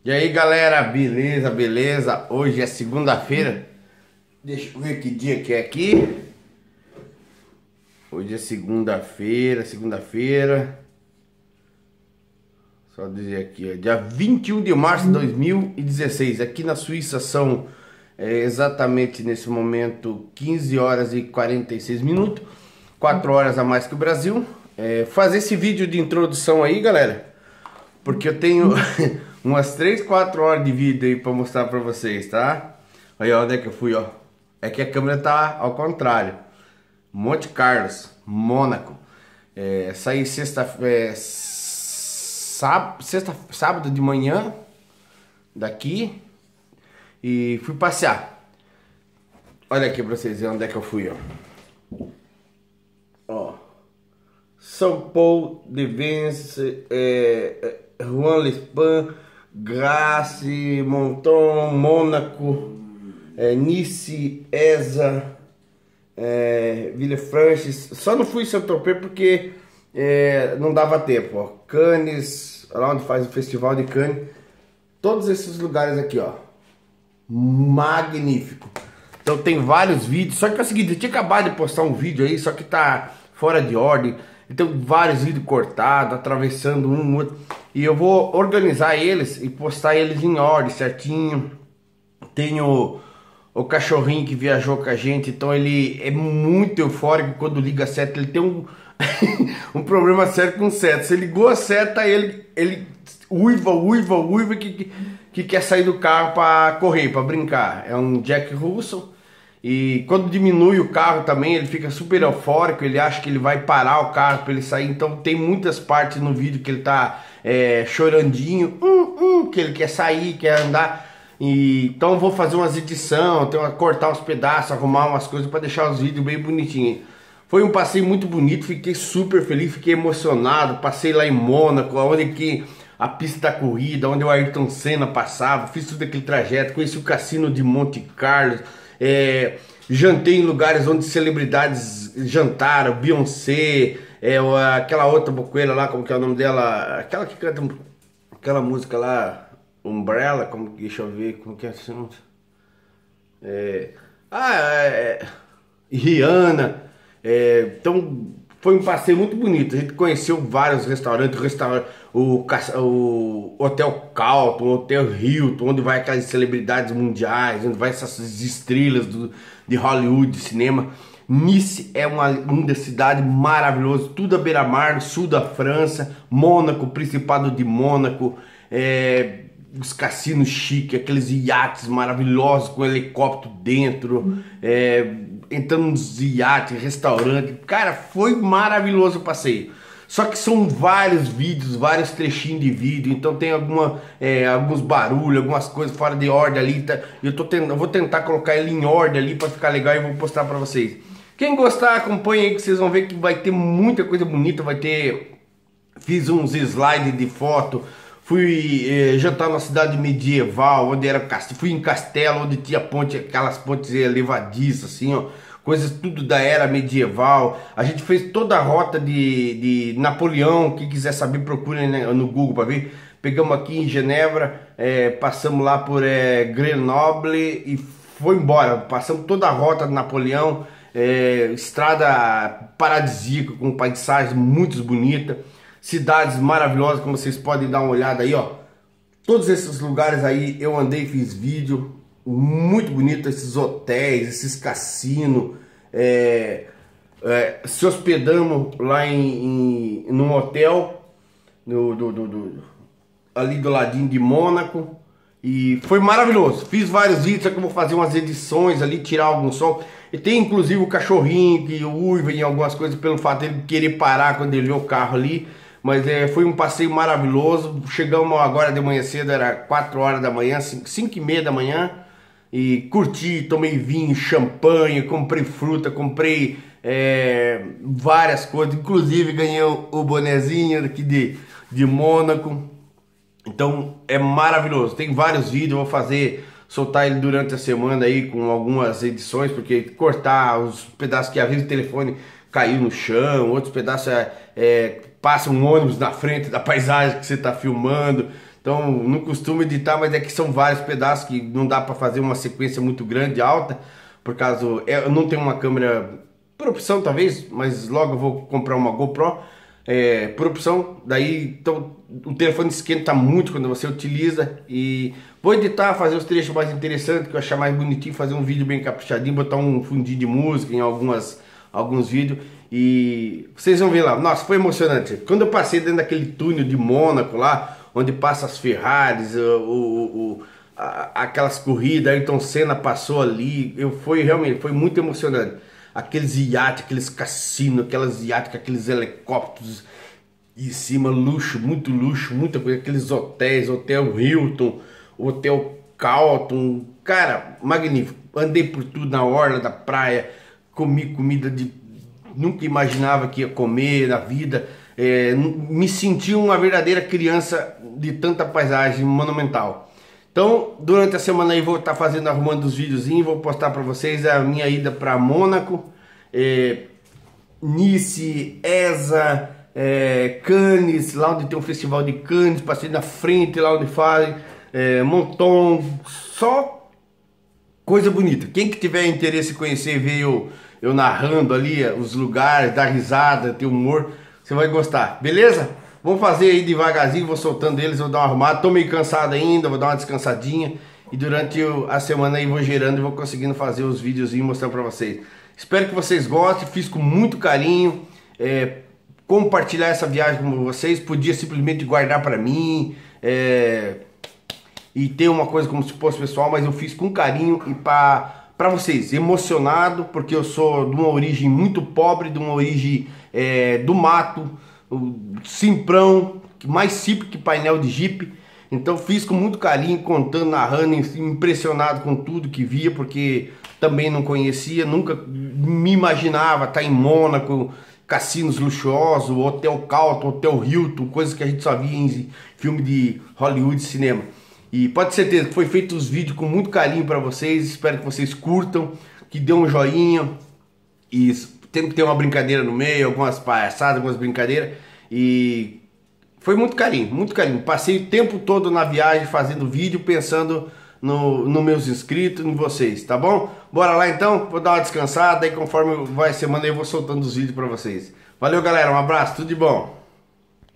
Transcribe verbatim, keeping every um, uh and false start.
E aí galera, beleza, beleza? Hoje é segunda-feira. Deixa eu ver que dia que é aqui. Hoje é segunda-feira, segunda-feira. Só dizer aqui, ó, dia vinte e um de março de dois mil e dezesseis. Aqui na Suíça são é, exatamente nesse momento quinze horas e quarenta e seis minutos. quatro horas a mais que o Brasil. É, fazer esse vídeo de introdução aí, galera, porque eu tenho umas três, quatro horas de vídeo aí pra mostrar pra vocês, tá? Aí ó, onde é que eu fui, ó. É que a câmera tá ao contrário. Monte Carlos, Mônaco. É, saí sexta, é, sábado, sexta, sábado de manhã daqui e fui passear. Olha aqui pra vocês verem onde é que eu fui, ó. Ó. São Paulo, de Vence, é, Juan Lespan, Grasse, Monton, Mônaco, é, Nice, Eza, é, Villefranche. Só não fui em Saint-Tropez porque é, não dava tempo. Ó. Cannes, lá onde faz o festival de Cannes. Todos esses lugares aqui, ó, magnífico. Então tem vários vídeos. Só que é o seguinte, eu tinha acabado de postar um vídeo aí, só que tá fora de ordem. Então vários vídeos cortados, atravessando um outro. E eu vou organizar eles e postar eles em ordem certinho. Tenho o cachorrinho que viajou com a gente, então ele é muito eufórico quando liga a seta. Ele tem um, um problema sério com seta. Se ligou a seta, ele, ele uiva, uiva, uiva que, que, que quer sair do carro para correr, para brincar. É um Jack Russell. E quando diminui o carro também, ele fica super eufórico, ele acha que ele vai parar o carro para ele sair. Então tem muitas partes no vídeo que ele tá é, chorandinho, hum, hum, que ele quer sair, quer andar. E, então vou fazer umas edições, tenho que cortar uns pedaços, arrumar umas coisas para deixar os vídeos bem bonitinhos. Foi um passeio muito bonito, fiquei super feliz, fiquei emocionado. Passei lá em Mônaco, onde que a pista da corrida, onde o Ayrton Senna passava, fiz tudo aquele trajeto, conheci o cassino de Monte Carlos. É, jantei em lugares onde celebridades jantaram, Beyoncé, é, aquela outra bocoeira lá, como que é o nome dela, aquela que canta aquela música lá, Umbrella, como, deixa eu ver, como que é assim, é, ah, é, Rihanna, é, então foi um passeio muito bonito. A gente conheceu vários restaurantes, o, restaurante, o, o Hotel Carlton, o Hotel Hilton, onde vai aquelas celebridades mundiais, onde vai essas estrelas do, de Hollywood, de cinema. Nice é uma linda cidade, maravilhosa, tudo à beira-mar, sul da França. Mônaco, Principado de Mônaco, é, os cassinos chiques, aqueles iates maravilhosos com helicóptero dentro, é, entrando nos iates, restaurante. Cara, foi maravilhoso o passeio. Só que são vários vídeos, vários trechinhos de vídeo, então tem alguma, é, alguns barulhos, algumas coisas fora de ordem ali. Tá? Eu, tô tentando, eu vou tentar colocar ele em ordem ali para ficar legal e vou postar para vocês. Quem gostar, acompanha aí que vocês vão ver que vai ter muita coisa bonita. Vai ter, fiz uns slides de foto. Fui eh, jantar numa cidade medieval, onde era castelo. Fui em castelo, onde tinha ponte, aquelas pontes levadiças, assim, ó. Coisas tudo da era medieval. A gente fez toda a rota de, de Napoleão. Quem quiser saber, procure no Google para ver. Pegamos aqui em Genebra, eh, passamos lá por eh, Grenoble e foi embora. Passamos toda a rota de Napoleão. Eh, estrada paradisíaca, com paisagens muito bonitas. Cidades maravilhosas, como vocês podem dar uma olhada aí, ó. Todos esses lugares aí eu andei e fiz vídeo. Muito bonito, esses hotéis, esses cassinos. É, é, se hospedamos lá em, em num hotel no, do, do, do, ali do ladinho de Mônaco. E foi maravilhoso. Fiz vários vídeos, só que eu vou fazer umas edições ali, tirar algum som. E tem inclusive o cachorrinho que uiva em algumas coisas pelo fato de ele querer parar quando ele vê o carro ali. Mas é, foi um passeio maravilhoso. Chegamos agora de manhã cedo, era quatro horas da manhã, cinco e meia da manhã. E curti, tomei vinho, champanhe, comprei fruta, comprei é, várias coisas. Inclusive ganhei o, o bonezinho aqui de, de Mônaco. Então é maravilhoso. Tem vários vídeos, vou fazer, soltar ele durante a semana aí com algumas edições. Porque cortar os pedaços que às vezes o telefone caiu no chão, outros pedaços é, é, passa um ônibus na frente da paisagem que você está filmando. Então não costumo editar, mas é que são vários pedaços que não dá para fazer uma sequência muito grande, alta, por causa eu não tenho uma câmera por opção talvez, mas logo eu vou comprar uma GoPro é, por opção. Daí então, o telefone esquenta muito quando você utiliza, e vou editar, fazer os trechos mais interessantes que eu achar mais bonitinho, fazer um vídeo bem caprichadinho, botar um fundinho de música em algumas alguns vídeos. E vocês vão ver lá, nossa, foi emocionante. Quando eu passei dentro daquele túnel de Mônaco lá, onde passa as Ferraris, o, o, o, a, aquelas corridas, Ayrton Senna passou ali, eu foi realmente, foi muito emocionante. Aqueles iates, aqueles cassinos, aquelas iates, aqueles helicópteros em cima, luxo, muito luxo, muita coisa, aqueles hotéis, Hotel Hilton, Hotel Carlton, cara, magnífico. Andei por tudo na orla da praia, comi comida de nunca imaginava que ia comer na vida, é, me senti uma verdadeira criança de tanta paisagem monumental. Então, durante a semana aí vou estar fazendo, arrumando os videozinhos, vou postar para vocês a minha ida para Mônaco, é, Nice, Eza, é, Cannes, lá onde tem um festival de Cannes, passei na frente lá onde fazem, é, Monton, só coisa bonita. Quem que tiver interesse em conhecer, ver eu, eu narrando ali os lugares, dar risada, ter humor, você vai gostar, beleza? Vamos fazer aí devagarzinho, vou soltando eles, vou dar uma arrumada. Tô meio cansado ainda, vou dar uma descansadinha. E durante a semana aí vou gerando e vou conseguindo fazer os vídeos e mostrar pra vocês. Espero que vocês gostem, fiz com muito carinho. É, compartilhar essa viagem com vocês, podia simplesmente guardar pra mim. É, e ter uma coisa como se fosse pessoal, mas eu fiz com carinho e pra, pra vocês, emocionado, porque eu sou de uma origem muito pobre, de uma origem é, do mato, simprão, mais simples que painel de Jeep. Então fiz com muito carinho, contando, narrando, impressionado com tudo que via, porque também não conhecia, nunca me imaginava estar em Mônaco, cassinos luxuosos, Hotel Carlton, Hotel Hilton, coisas que a gente só via em filme de Hollywood, cinema. E pode ter certeza que foi feito os vídeos com muito carinho para vocês, espero que vocês curtam, que dê um joinha, e tem que ter uma brincadeira no meio, algumas palhaçadas, algumas brincadeiras. E foi muito carinho, muito carinho. Passei o tempo todo na viagem fazendo vídeo, pensando no, no meus inscritos, em vocês, tá bom? Bora lá então, vou dar uma descansada e conforme vai a semana eu vou soltando os vídeos para vocês. Valeu galera, um abraço, tudo de bom.